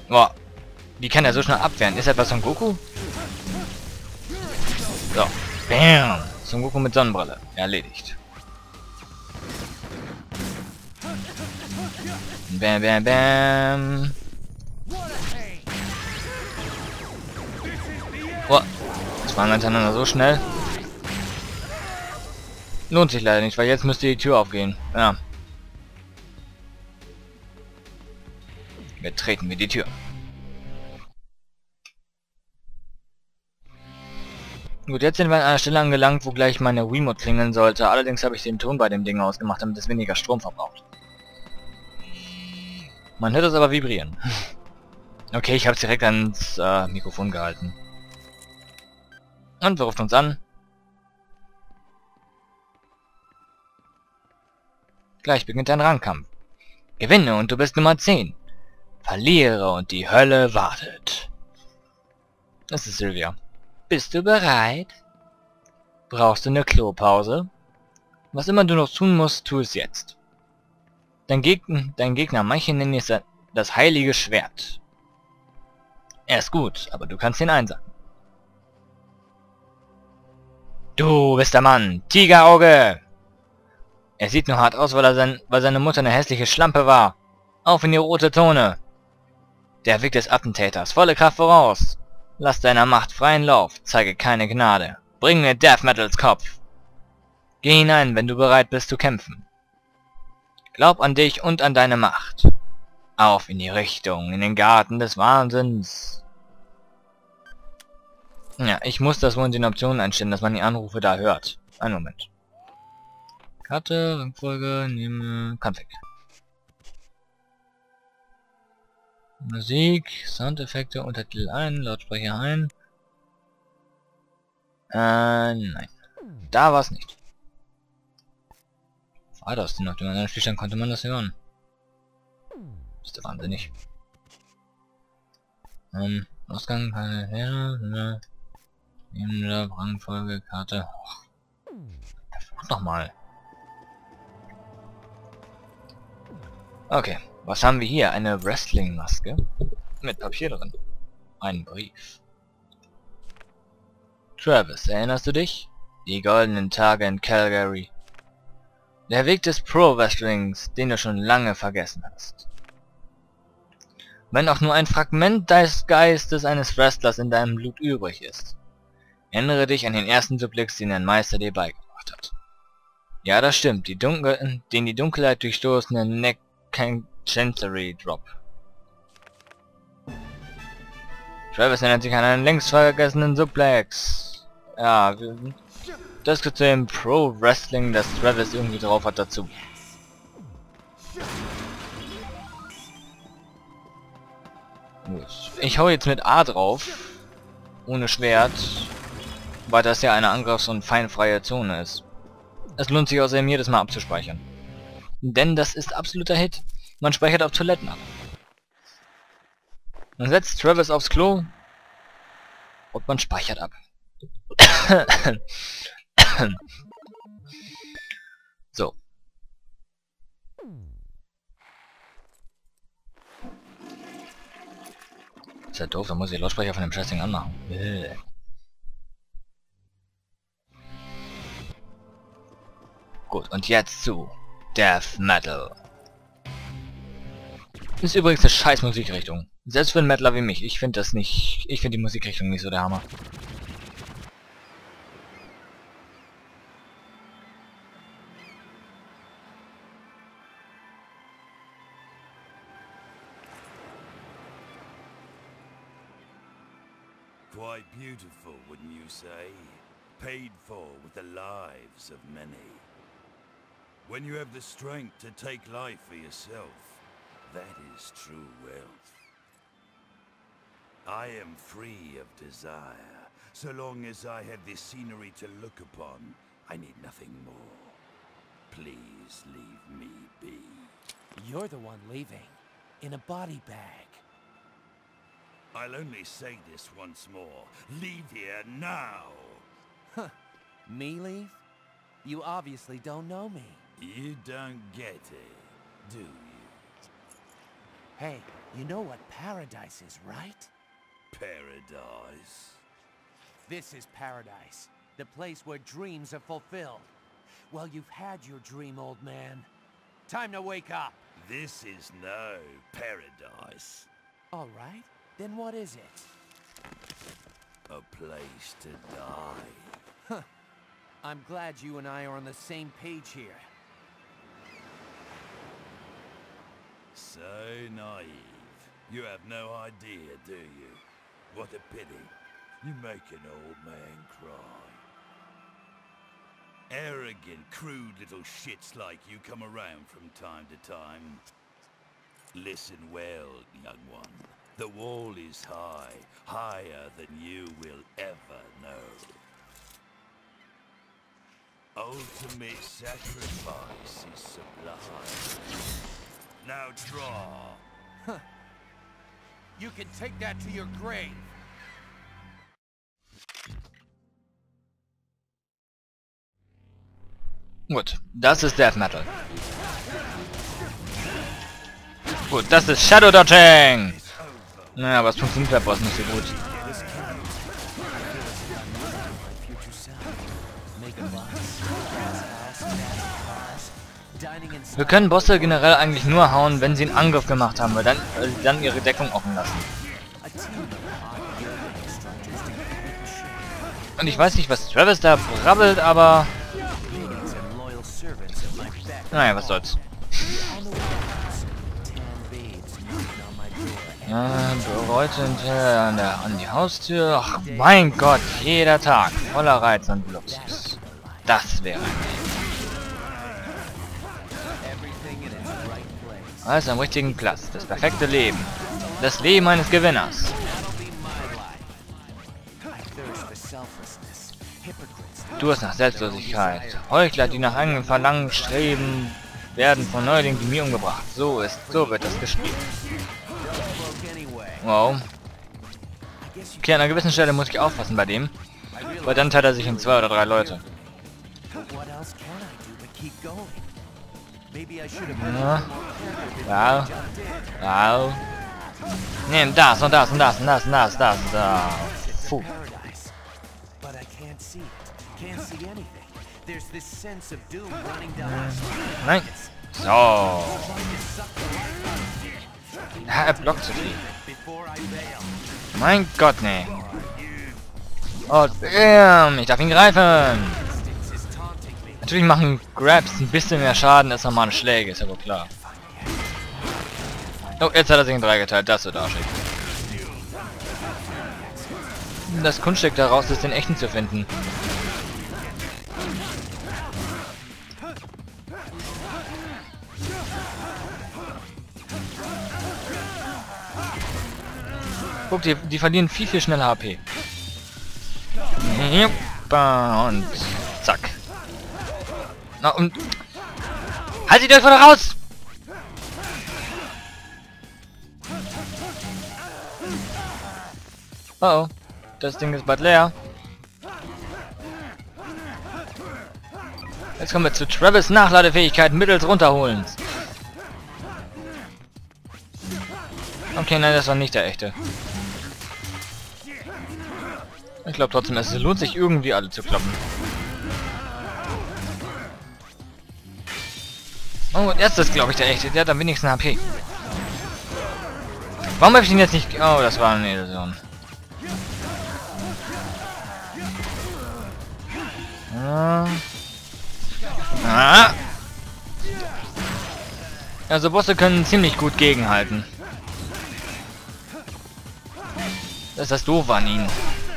Boah, die kann er so schnell abwehren. Ist etwas von Goku? So. Bam! Son Goku mit Sonnenbrille. Erledigt. Bam, bam, bam. Boah. Das waren hintereinander so schnell. Lohnt sich leider nicht, weil jetzt müsste die Tür aufgehen. Ja. Betreten wir die Tür. Gut, jetzt sind wir an einer Stelle angelangt, wo gleich meine Wiimote klingeln sollte. Allerdings habe ich den Ton bei dem Ding ausgemacht, damit es weniger Strom verbraucht. Man hört es aber vibrieren. Okay, ich habe es direkt ans Mikrofon gehalten. Und wer ruft uns an? Gleich beginnt ein Rangkampf. Gewinne und du bist Nummer 10. Verliere und die Hölle wartet. Das ist Sylvia. Bist du bereit? Brauchst du eine Klopause? Was immer du noch tun musst, tu es jetzt. Dein Gegner, manche nennen es das heilige Schwert. Er ist gut, aber du kannst ihn einsacken. Du bist der Mann, Tigerauge! Er sieht nur hart aus, weil seine Mutter eine hässliche Schlampe war. Auf in die rote Zone! Der Weg des Attentäters, volle Kraft voraus! Lass deiner Macht freien Lauf, zeige keine Gnade. Bring mir Death Metals Kopf! Geh hinein, wenn du bereit bist zu kämpfen. Glaub an dich und an deine Macht. Auf in die Richtung, in den Garten des Wahnsinns. Ja, ich muss das wohl in den Optionen einstellen, dass man die Anrufe da hört. Einen Moment. Karte, Rangfolge, nehme... Kampf weg. Musik, Soundeffekte, Untertitel ein, Lautsprecher ein. Nein. Da war es nicht. War das denn? Auf dem anderen Spielstand konnte man das hören. Ist der wahnsinnig. Ausgang, keine her, nehmende Rangfolge, Karte. Nochmal. Okay, was haben wir hier? Eine Wrestling-Maske mit Papier drin. Ein Brief. Travis, erinnerst du dich? Die goldenen Tage in Calgary. Der Weg des Pro-Wrestlings, den du schon lange vergessen hast. Wenn auch nur ein Fragment des Geistes eines Wrestlers in deinem Blut übrig ist. Erinnere dich an den ersten Suplex, den dein Meister dir beigebracht hat. Ja, das stimmt, den die Dunkelheit durchstoßene Neck Chancery Drop. Travis erinnert sich an einen längst vergessenen Suplex. Ja, das gehört zu dem Pro-Wrestling, das Travis irgendwie drauf hat, dazu. Gut. Ich hau jetzt mit A drauf. Ohne Schwert. Weil das ja eine Angriffs- und feinfreie Zone ist. Es lohnt sich außerdem jedes Mal abzuspeichern. Denn das ist absoluter Hit. Man speichert auf Toiletten ab. Man setzt Travis aufs Klo. Und man speichert ab. So. Ist ja doof, da muss ich den Lautsprecher von dem Scheißding anmachen. Gut, und jetzt zu Death Metal. Ist übrigens eine scheiß Musikrichtung. Selbst für einen Metaler wie mich. Ich finde das nicht... Ich finde die Musikrichtung nicht so der Hammer. Quite beautiful, wouldn't you say? Paid for with the lives of many. When you have the strength to take life for yourself, that is true wealth. I am free of desire. So long as I have this scenery to look upon, I need nothing more. Please leave me be. You're the one leaving. In a body bag. I'll only say this once more. Leave here now! Huh. Me leave? You obviously don't know me. You don't get it, do you? Hey, You know what paradise is, right? Paradise. This is paradise. The place where dreams are fulfilled. Well, you've had your dream, old man. Time to wake up. This is no paradise. All right. Then what is it? A place to die. I'm glad you and I are on the same page here. So naive. You have no idea, do you? What a pity. You make an old man cry. Arrogant, crude little shits like you come around from time to time. Listen well, young one. The wall is high, higher than you will ever know. Ultimate sacrifice is sublime. Now draw. You can take that to your grave. Gut, das ist Death Metal. Gut, das ist Shadow Dodging. Naja, aber es funktioniert bei Boss nicht so gut. Wir können Bosse generell eigentlich nur hauen, wenn sie einen Angriff gemacht haben, weil dann ihre Deckung offen lassen. Und ich weiß nicht, was Travis da brabbelt, aber... Naja, was soll's. Bereute an die Haustür. Ach, mein Gott, jeder Tag voller Reiz und Luxus. Das wäre ein Alles am richtigen Platz. Das perfekte Leben. Das Leben eines Gewinners. Durst nach Selbstlosigkeit. Heuchler, die nach eigenen Verlangen streben, werden von Neulingen die mir umgebracht. So wird das gespielt. Wow. Okay, an einer gewissen Stelle muss ich aufpassen bei dem. Weil dann teilt er sich in 2 oder 3 Leute. Ja. Wow. Wow. Nehmen das und das und das und das und das und das. Da. Puh. Nein. So. Ja, er blockt zu viel. Mein Gott, nee. Oh, bam. Ich darf ihn greifen. Natürlich machen Grabs ein bisschen mehr Schaden als normale Schläge, ist aber klar. Oh, jetzt hat er sich in 3 geteilt. Das wird arschig. Das Kunststück daraus ist, den echten zu finden. Guck, die verlieren viel schneller HP. Und zack. Na und... Haltet euch von raus! Oh, das Ding ist bald leer. Jetzt kommen wir zu Travis Nachladefähigkeit mittels Runterholens. Okay, nein, das war nicht der echte. Ich glaube trotzdem, es lohnt sich irgendwie alle zu kloppen. Oh, jetzt ist glaube ich der echte. Der hat am wenigsten HP. Warum habe ich ihn jetzt nicht... Oh, das war eine Illusion. Also Bosse können ziemlich gut gegenhalten. Das ist das Doofe an ihnen.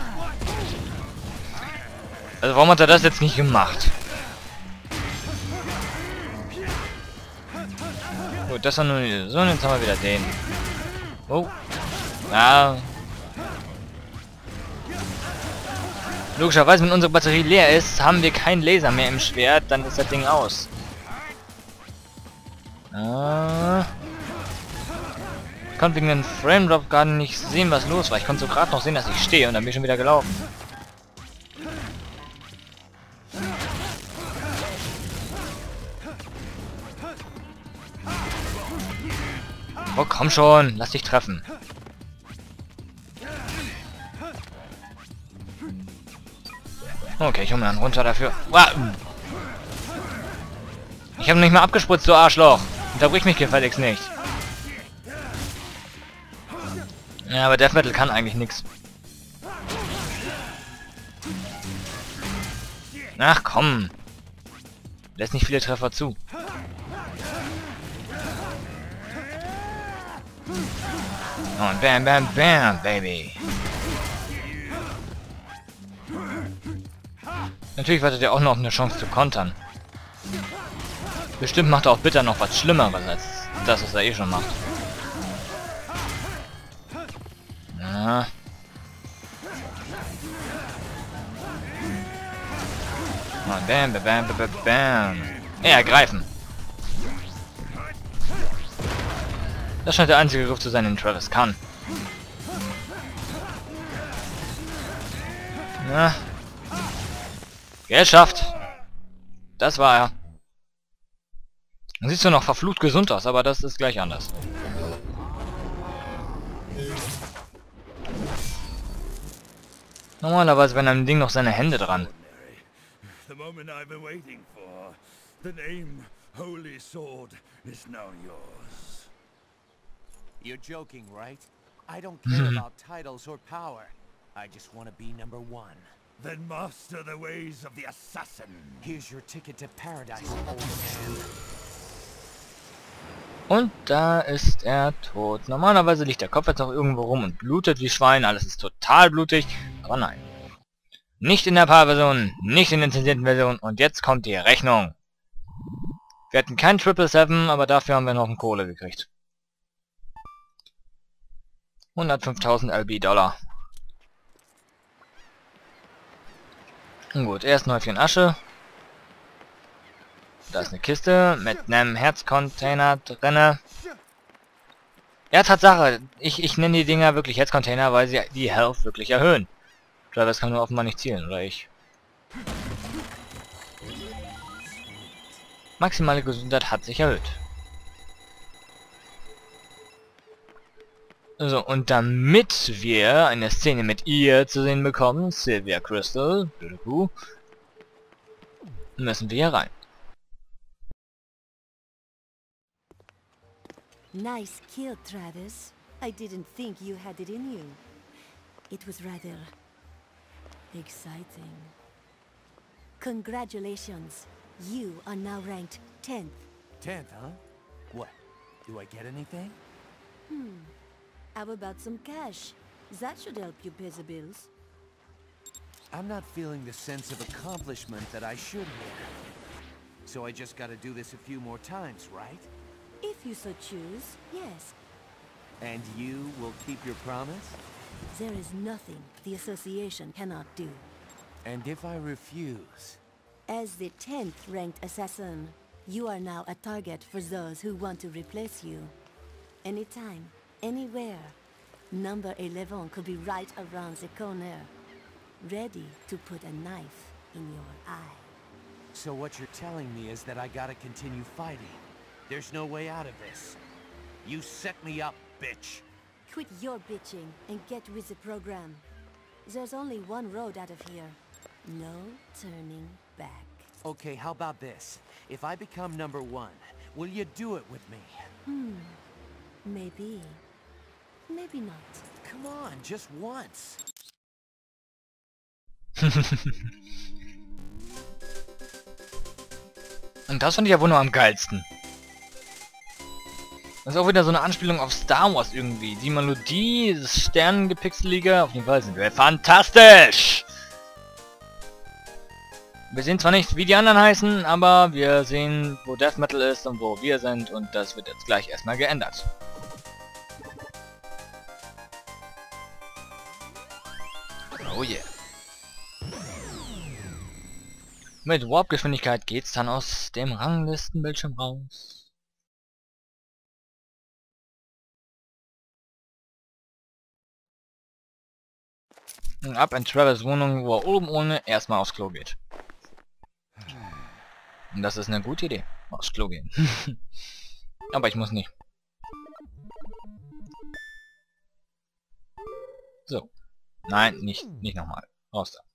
Also warum hat er das jetzt nicht gemacht? Gut, das war nur eine Illusion, jetzt haben wir wieder den. Oh. Ja. Logischerweise, wenn unsere Batterie leer ist, haben wir keinen Laser mehr im Schwert, dann ist das Ding aus. Ich konnte wegen dem Frame Drop gar nicht sehen, was los war. Ich konnte so gerade noch sehen, dass ich stehe und dann bin ich schon wieder gelaufen. Oh, komm schon. Lass dich treffen. Okay, ich hole mir einen runter dafür. Ich habe nicht mal abgespritzt, du Arschloch. Unterbrich mich gefälligst nicht. Ja, aber Death Metal kann eigentlich nichts. Ach komm. Lässt nicht viele Treffer zu. Und bam, bam, bam, baby. Natürlich wartet er auch noch eine Chance zu kontern. Bestimmt macht er auch Bitter noch was Schlimmeres als das, was er eh schon macht. Ja. Und bam, bam, bam, bam, bam. Ergreifen. Das scheint der einzige Griff zu sein, den Travis kann. Ja. Geschafft. Das war er. Dann siehst du noch verflucht gesund aus, aber das ist gleich anders. Normalerweise wären am Ding noch seine Hände dran. The moment I've been waiting for. The name Holy Sword is now yours. You're joking, right? I don't care about titles or power. I just want to be number one. Then master the ways of the assassin. Here's your ticket to paradise, old man. Und da ist er tot. Normalerweise liegt der Kopf jetzt noch irgendwo rum und blutet wie Schwein. Alles ist total blutig. Aber nein. Nicht in der PAL-Version, nicht in der zensierten Version. Und jetzt kommt die Rechnung. Wir hatten kein 777, aber dafür haben wir noch eine Kohle gekriegt. 105.000 LB-Dollar. Gut, erst Häufchen Asche. Da ist eine Kiste mit einem Herzcontainer drinne. Ja, Tatsache. Ich nenne die Dinger wirklich Herzcontainer, weil sie die Health wirklich erhöhen. Travis kann nur offenbar nicht zielen, oder ich. Maximale Gesundheit hat sich erhöht. So, und damit wir eine Szene mit ihr zu sehen bekommen, Sylvia Crystal, müssen wir hier rein. Nice kill, Travis. I didn't think you had it in you. It was rather exciting. Congratulations. You are now ranked 10th. 10th, huh? What? Do I get anything? How about some cash? That should help you pay the bills. I'm not feeling the sense of accomplishment that I should here. So I just gotta do this a few more times, right? If you so choose, yes. And you will keep your promise? There is nothing the association cannot do. And if I refuse? As the 10th ranked assassin, you are now a target for those who want to replace you. Anytime, anywhere. Number 11 could be right around the corner, ready to put a knife in your eye. So what you're telling me is that I gotta continue fighting. There's no way out of this. You set me up, bitch. Quit your bitching and get with the program. There's only one road out of here. No turning back. Okay, how about this? If I become number 1, will you do it with me? Maybe. Maybe not. Come on, just once. Und das fand ich ja wohl nur am geilsten. Das ist auch wieder so eine Anspielung auf Star Wars irgendwie. Die Melodie, das Sternengepixelige, auf jeden Fall sind wir fantastisch! Wir sehen zwar nicht, wie die anderen heißen, aber wir sehen, wo Death Metal ist und wo wir sind, und das wird jetzt gleich erstmal geändert. Oh yeah. Mit Warp-Geschwindigkeit geht's dann aus dem Ranglistenbildschirm raus. Und ab in Travis' Wohnung, wo er oben ohne erstmal aufs Klo geht. Und das ist eine gute Idee, aufs Klo gehen. Aber ich muss nicht. So. Nein, nicht nochmal. Raus da.